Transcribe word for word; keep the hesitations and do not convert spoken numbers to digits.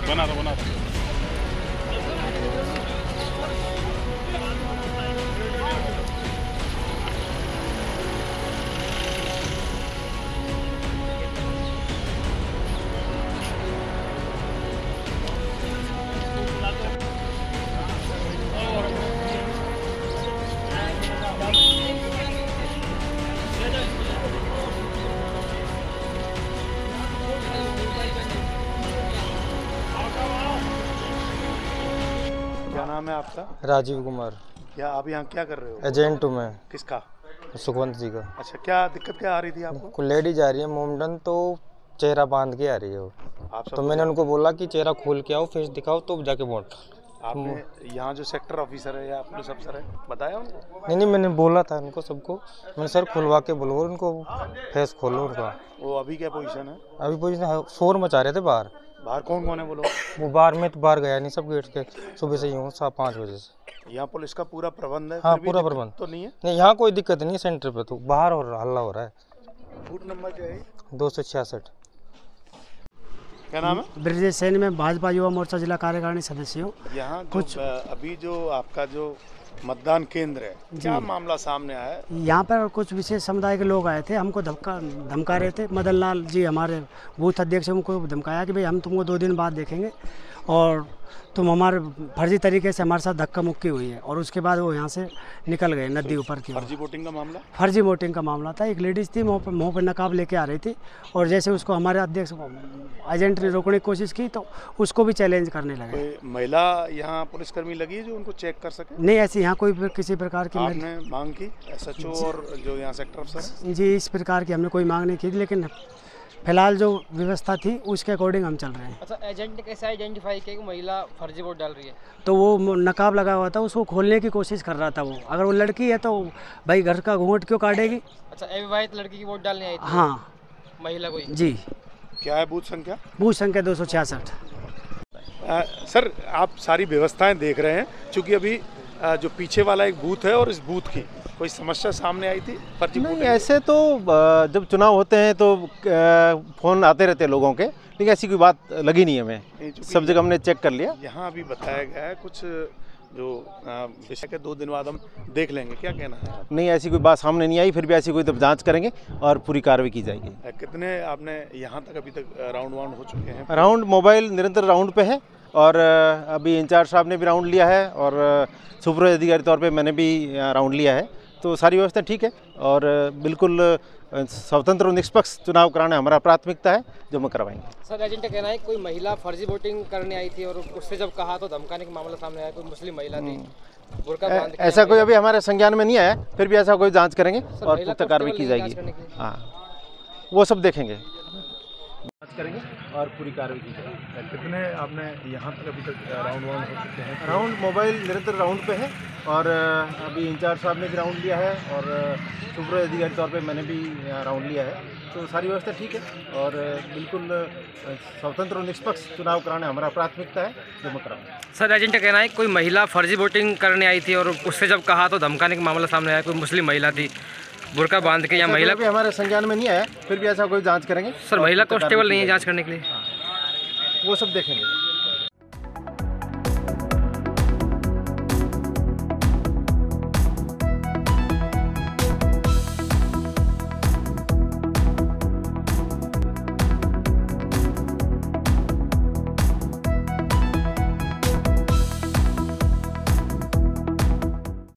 बना दो बना दो। क्या नाम है आपका? राजीव कुमार। क्या आप यहाँ क्या कर रहे हो? एजेंट हूँ मैं। किसका? सुखवंत जी का। अच्छा, क्या दिक्कत क्या आ रही थी आपको? कोई लेडीज आ रही है मोमडन, तो चेहरा बांध के आ रही है वो। आप तो मैंने उनको बोला कि चेहरा खोल के आओ, फेस दिखाओ, तो जाके वोट। आपने यहाँ जो सेक्टर ऑफिसर है या पुलिस अफसर है बताया उनको? नहीं नहीं, मैंने बोला था उनको सबको, मैंने सर खुलवा के बोलो उनको, फेस खोलो उनका। वो अभी क्या पोजीशन है? अभी पोजीशन शोर मचा रहे थे बाहर। बाहर कौन कौन है बोलो? वो बाहर में तो बाहर गया नहीं, सब गेट के सुबह से ही हूँ, सात पाँच बजे से। यहाँ पुलिस का पूरा प्रबंध है? हाँ, फिर भी पूरा दिक्कत प्रबंध तो नहीं है? नहीं, यहाँ कोई दिक्कत नहीं है। सेंटर पे तो बाहर और हल्ला हो रहा है। बूथ नंबर क्या है? दो सौ छियासठ। क्या नाम है? ब्रजेश सैनी, मैं भाजपा युवा मोर्चा जिला कार्यकारिणी सदस्य हूँ। यहाँ कुछ अभी जो आपका जो मतदान केंद्र है, क्या मामला सामने आया है? यहाँ पर कुछ विशेष समुदाय के लोग आए थे, हमको धमका धमका रहे थे। मदन लाल जी हमारे बूथ अध्यक्ष, हमको धमकाया कि भाई हम तुमको दो दिन बाद देखेंगे और तुम हमारे फर्जी तरीके से हमारे साथ धक्का मुक्की हुई है। और उसके बाद वो यहाँ से निकल गए नदी ऊपर की। फर्जी वोटिंग का मामला? फर्जी वोटिंग का मामला था। एक लेडीज़ थी, मुँह पर मुँह पर नकाब लेके आ रही थी, और जैसे उसको हमारे अध्यक्ष एजेंट ने रोकने की कोशिश की तो उसको भी चैलेंज करने लगे। कोई महिला यहाँ पुलिसकर्मी लगी है जो उनको चेक कर सके? नहीं, ऐसी यहाँ कोई किसी प्रकार की आपने मांग की एसएचओ और जो यहाँ सेक्टर अफसर? जी, इस प्रकार की हमने कोई मांग नहीं की, लेकिन फिलहाल जो व्यवस्था थी उसके अकॉर्डिंग हम चल रहे हैं। अच्छा, एजेंट ने कैसे आइडेंटिफाई किया कि महिला फर्जी वोट डाल रही है? तो वो नकाब लगा हुआ था, उसको खोलने की कोशिश कर रहा था वो। अगर वो लड़की है तो भाई घर का घूंघट क्यों काटेगी? अच्छा, अविवाहित लड़की की वोट डालने आई थी? हाँ, महिला कोई? जी। क्या है बूथ संख्या? बूथ संख्या दो सौ छियासठ। सर, आप सारी व्यवस्थाएं देख रहे हैं, क्योंकि अभी आ, जो पीछे वाला एक बूथ है और इस बूथ की कोई समस्या सामने आई थी? फर्जी नहीं, ऐसे तो जब चुनाव होते हैं तो फ़ोन आते रहते हैं लोगों के, लेकिन ऐसी कोई बात लगी नहीं हमें। सब जगह हमने चेक कर लिया। यहाँ अभी बताया गया है कुछ जो विषय के दो दिन बाद हम देख लेंगे, क्या कहना है? नहीं, ऐसी कोई बात सामने नहीं आई, फिर भी ऐसी कोई तब जांच करेंगे और पूरी कार्रवाई की जाएगी। कितने आपने यहाँ तक अभी तक राउंड वाउंड हो चुके हैं? राउंड मोबाइल निरंतर राउंड पे है, और अभी इंचार्ज साहब ने भी राउंड लिया है, और सुपरवाइजर अधिकारी तौर पे मैंने भी राउंड लिया है। तो सारी व्यवस्था ठीक है, और बिल्कुल स्वतंत्र और निष्पक्ष चुनाव कराना हमारा प्राथमिकता है, जो हम करवाएंगे। सर, एजेंट का कहना है कोई महिला फर्जी वोटिंग करने आई थी और उससे जब कहा तो धमकाने का मामला सामने आया। कोई मुस्लिम महिला थी, बुर्का बांध के। ऐसा कोई अभी हमारे संज्ञान में नहीं आया, फिर भी ऐसा कोई जांच करेंगे और पुख्ता कार्रवाई की जाएगी। हाँ, वो सब देखेंगे, जांच करेंगे और पूरी कार्रवाई की जाएगी। कितने आपने यहाँ तक अभी तक राउंड वाउंड हो चुके हैं? राउंड मोबाइल निरंतर राउंड पे है, और अभी इंचार्ज साहब ने भी राउंड लिया है, और सुपरवाइजर अधिकारी तौर पे मैंने भी राउंड लिया है। तो सारी व्यवस्था ठीक है, और बिल्कुल स्वतंत्र और निष्पक्ष चुनाव कराना हमारा प्राथमिकता है, जो मैं कराऊंगा। सर, एजेंट का कहना है कोई महिला फर्जी वोटिंग करने आई थी और उससे जब कहा तो धमकाने का मामला सामने आया। कोई मुस्लिम महिला थी, बुर्का बांध के, या महिला भी हमारे संज्ञान में नहीं आया, फिर भी ऐसा कोई जांच करेंगे। सर, महिला कांस्टेबल नहीं है जांच करने के लिए? वो सब देखेंगे।